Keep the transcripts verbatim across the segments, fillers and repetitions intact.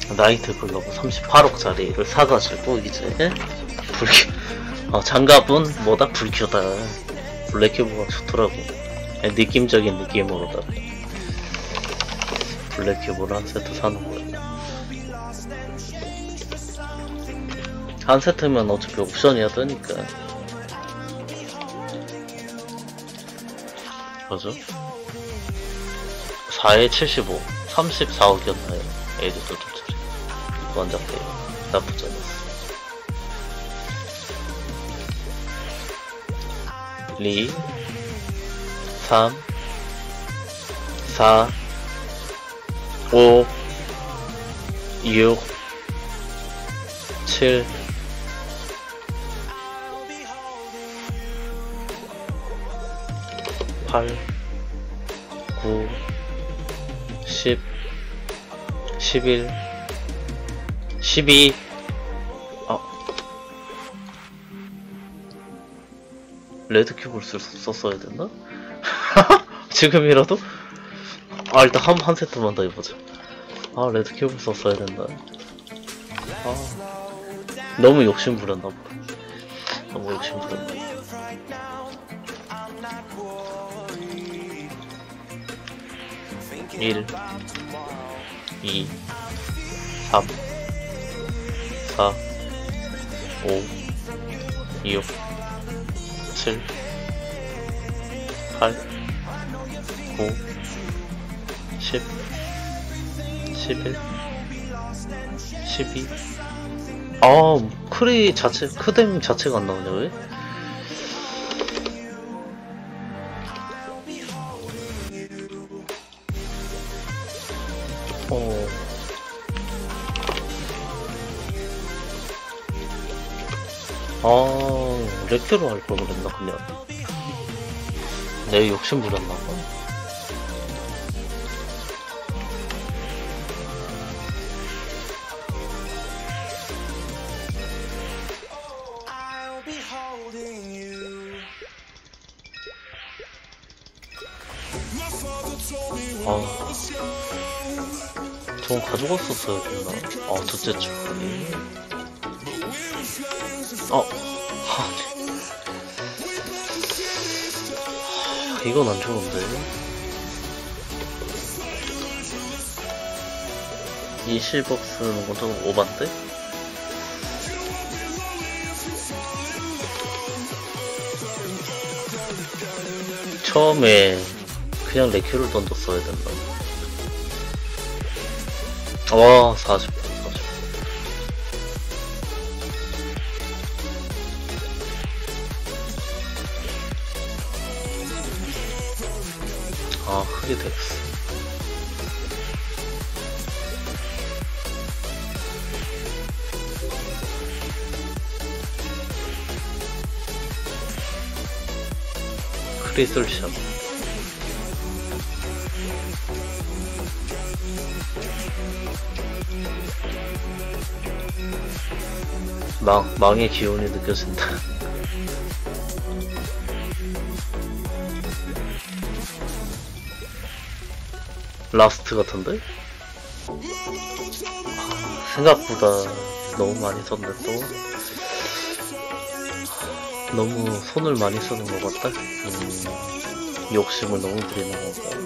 나이트 글러브 삼십팔억짜리를 사가지고 이제 불 어, 장갑은 뭐다? 불큐다. 블랙큐브가 좋더라고. 느낌적인 느낌으로다. 블랙큐브를 한 세트 사는 거야. 한 세트면 어차피 옵션이야 뜨니까. 뭐죠? 사에 칠십오, 삼십사억이었나요? 에이디터 조차리. 원작대 나쁘지 않았어. 리, 삼, 사, 오, 육, 칠, 팔, 구, 십, 십일, 십이. 아, 레드 큐브를 쓸, 썼어야 됐나? 지금이라도? 아, 일단 한, 한 세트만 더 해보자. 아, 레드 큐브 썼어야 된다. 아, 너무 욕심 부렸나 보다. 너무 욕심 부렸나. 일, 이, 삼, 사, 오, 육, 칠, 팔, 구, 십, 십일, 십이. 아, 크리 자체, 크뎀 자체가 안 나오냐, 왜? 어. 아, 렉트로 할 걸 그랬나, 그냥. 내 욕심 부렸나봐. 아, 저건 가져갔었어야 됐나? 아, 둘째 축구니. 어, 하, 하, 이건 안 좋은데. 이십억 쓰는 건 좀 오반데? 처음에 그냥 레큐를 던졌어야 된다. 와, 사십 분, 사십 분. 아, 크게 되겠어. 크리슬샵. 망, 망의 기운이 느껴진다. 라스트 같은데? 생각보다 너무 많이 썼네 또. 너무 손을 많이 쓰는 것 같다. 음, 욕심을 너무 부리는 것 같다.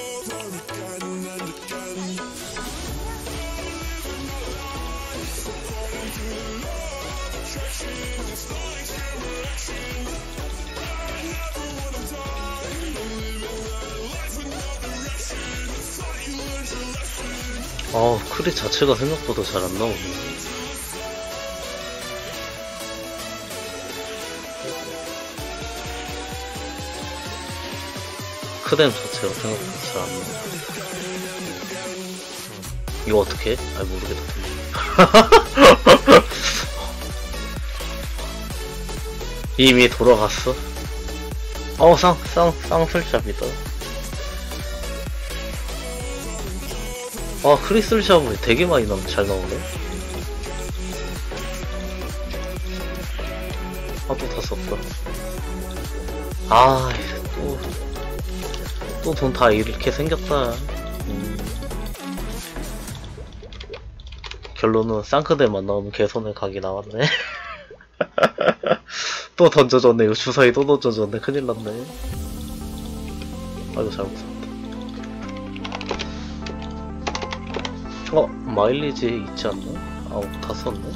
아, 크리 자체가 생각보다 잘 안 나오네. 크뎀 자체가 생각보다 잘 안 나오네. 이거 어떻게 해? 아이, 모르겠다. 이미 돌아갔어. 어, 쌍, 쌍, 쌍슬샵이다. 아, 크리슬샵이 되게 많이 나, 잘 나오네. 아, 또 다 썼다. 아, 또, 또 돈 다 이렇게 생겼다. 음. 결론은 쌍크대만 나오면 개손의 각이 나왔네. 또 던져줬네. 이거 주사위 또 던져줬네. 큰일 났네. 아이고 잘못 샀다. 어? 마일리지 있지 않나? 아우 다 썼네?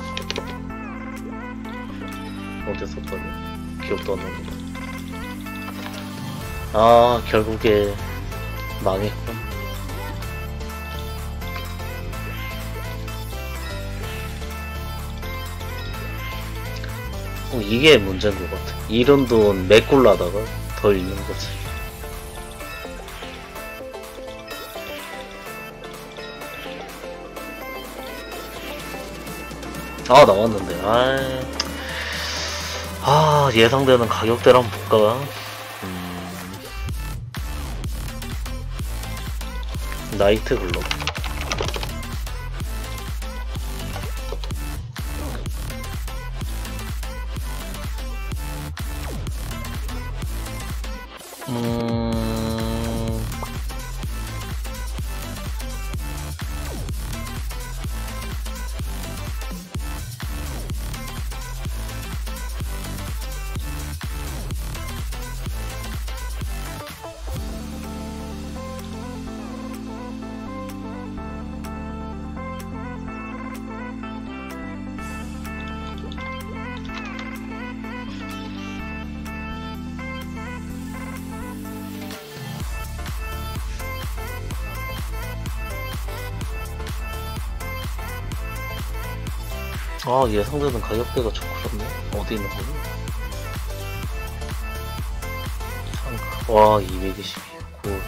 어디 썼더니? 기억도 안 나는데. 아 결국에 망했군. 어, 이게 문제인 것 같아. 이런 돈 메꿀라다가 더 잃는 거지. 아 나왔는데. 아이. 아 예상되는 가격대를 한번 볼까? 음... 나이트 글럽. 음... 아 예상되는 가격대가 좀 그렇네. 어디 있는 거니? 와 이백이십이. 굿.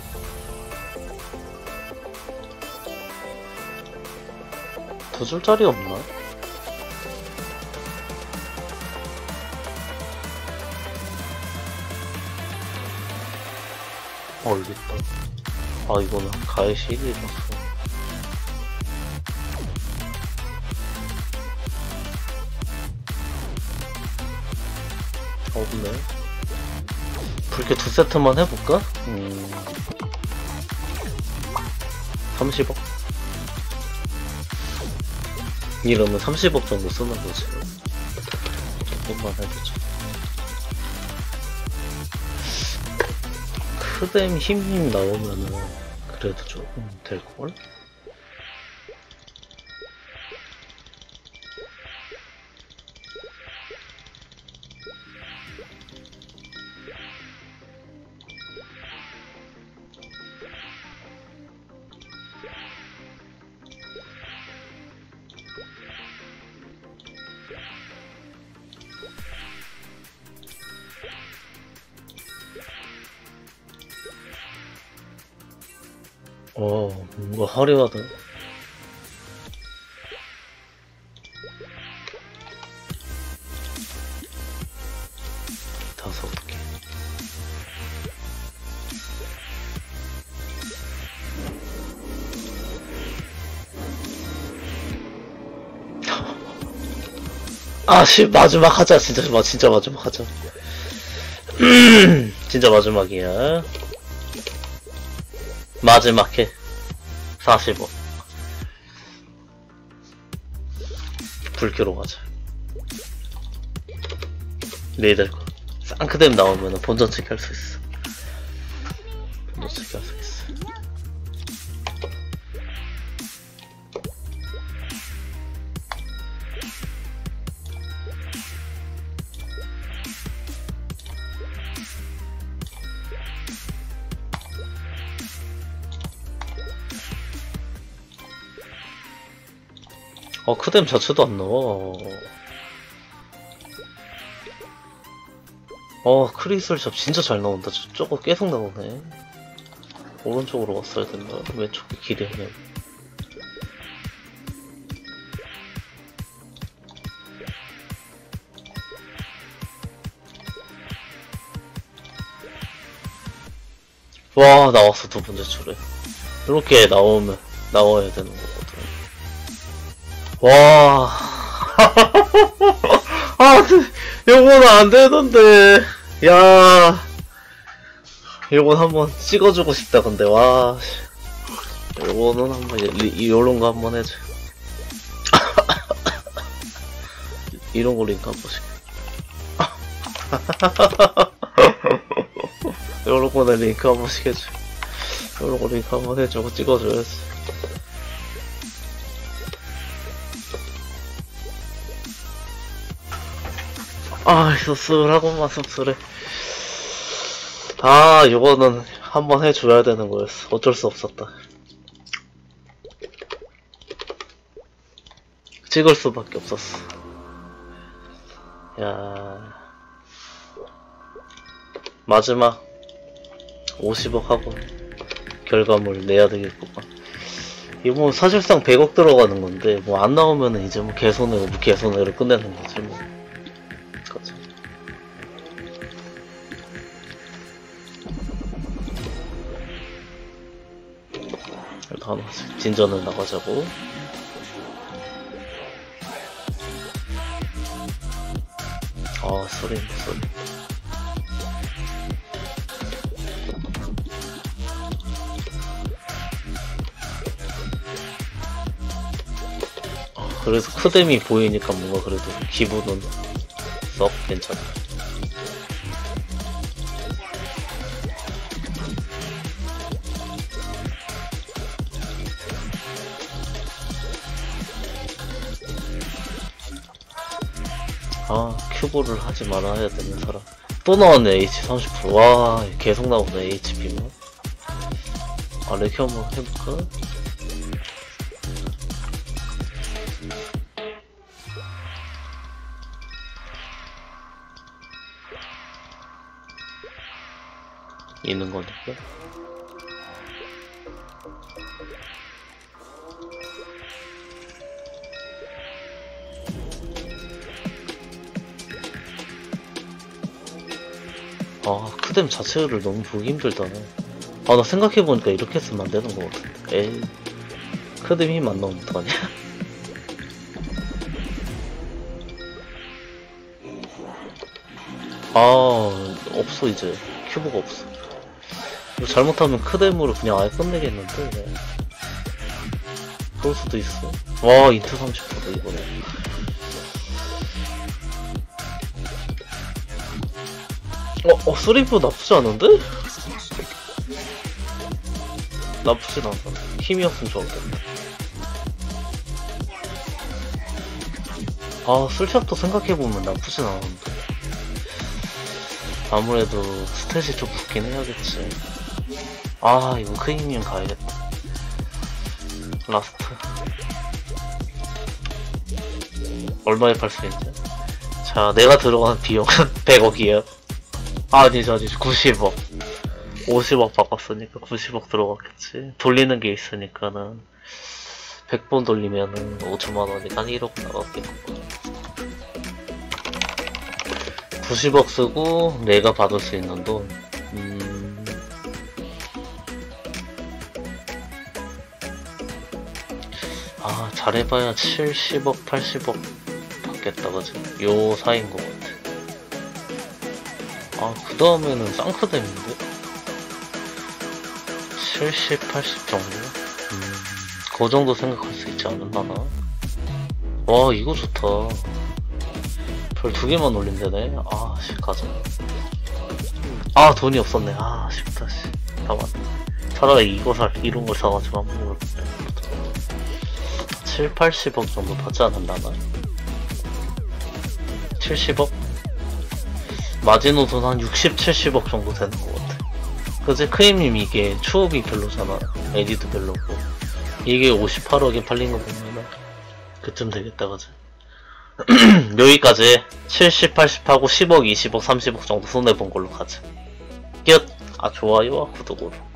두 줄짜리 없나? 어 여기 있다. 아 이거는 가해 시리라서. 없네. 불쾌 두 세트만 해볼까? 음... 삼십억? 이러면 삼십억 정도 쓰는 거지. 조금만 해보자. 크뎀 힘힘 나오면은 그래도 조금 될걸? 어, 뭔가 화려하다. 다섯 개. 아, 씨, 마지막 하자. 진짜, 진짜 마지막 하자. 진짜 마지막이야. 마지막 해. 사십억. 불쾌로 가자. 내일 거. 쌍크댐 나오면 본전 체크 할 수 있어. 본전 체크 할 수 있어. 어, 크뎀 자체도 안 나와. 어, 크리슬 샵 진짜 잘 나온다. 저, 저거 계속 나오네. 오른쪽으로 왔어야 된다. 왼쪽에 길이 하냐. 와, 나왔어, 두 번째 줄에. 이렇게 나오면, 나와야 되는 거거든. 와. 아, 요거는 안 되던데. 야. 요건 한번 찍어주고 싶다, 근데, 와. 요거는 한번, 요런 거 한번 해줘. 이런 거 링크 한 번씩. 이런 거는 링크 한 번씩 해줘. 이런 거 링크 한 번 해주고 찍어줘야지. 아, 씁쓸하고만 씁쓸해. 아, 이거는 한 번 해줘야 되는 거였어. 어쩔 수 없었다. 찍을 수밖에 없었어. 야, 마지막 오십억 하고 결과물 내야 되겠구만. 이거 뭐 사실상 백억 들어가는 건데 뭐 안 나오면은 이제 뭐 개손해로 뭐 개손해로 끝내는 거지 뭐. 그치. 일단 진전을 나가자고. 아, 소리, 소리. 아, 그래서 크뎀이 보이니까 뭔가 그래도 기분은 썩 괜찮아. 아, 큐브를 하지 말아야 되는 사람. 또 나왔네, 에이치 삼십 퍼센트. 와, 계속 나오네, 에이치피만. 아, 레키 한번 해볼까? 있는 거니까. 아, 크뎀 자체를 너무 보기 힘들다. 아, 나 생각해보니까 이렇게 쓰면 안 되는 거 같은데. 에이, 크뎀 힘 안 나오면 어떡하냐. 아, 없어, 이제. 큐브가 없어. 이거 잘못하면 크뎀으로 그냥 아예 끝내겠는데. 네. 그럴 수도 있어. 와, 인트 삼십 퍼센트 이거네. 어, 어, 쓰리프 나쁘지 않은데? 나쁘진 않아. 힘이 없으면 좋았겠네. 아, 술샵도 생각해보면 나쁘진 않은데. 아무래도 스탯이 좀 붙긴 해야겠지. 아, 이거 크이님 가야겠다. 라스트. 얼마에 팔 수 있냐? 자, 내가 들어간 비용은 백억이에요. 아, 아니죠, 아니죠. 구십억. 오십억 바꿨으니까 구십억 들어갔겠지. 돌리는 게 있으니까는 백 번 돌리면은 오천만 원이니까 한 일억 나갔겠고. 구십억 쓰고 내가 받을 수 있는 돈. 음... 아, 잘해봐야 칠십억, 팔십억 받겠다, 그지? 요 사이인 것 같아. 아, 그 다음에는 쌍크뎀인데? 칠십, 팔십 정도? 음, 그 정도 생각할 수 있지 않을라나? 와, 이거 좋다. 별 두 개만 올린다네? 아, 씨, 가자. 아, 돈이 없었네. 아, 아쉽다, 씨. 다 맞네. 차라리 이거 살, 이런 걸 사가지고 한번 먹을게. 칠, 팔십억 정도 받지 않을라나? 칠십억? 마지노선 한 육십, 칠십억 정도 되는 것 같아. 그치? 크임님 이게 추업이 별로잖아. 에디도 별로고. 이게 오십팔억에 팔린 거 보면은 그쯤 되겠다, 그치? 여기까지 칠십, 팔십 하고 십억, 이십억, 삼십억 정도 손해본 걸로 가자. 끝! 아, 좋아요와 구독으로.